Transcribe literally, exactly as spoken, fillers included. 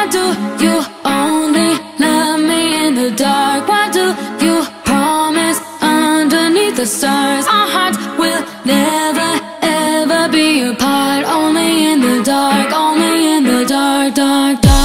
do you only love me in the dark? Why do you promise underneath the stars our hearts will never ever be apart? Only in the dark, only in the dark, dark, dark.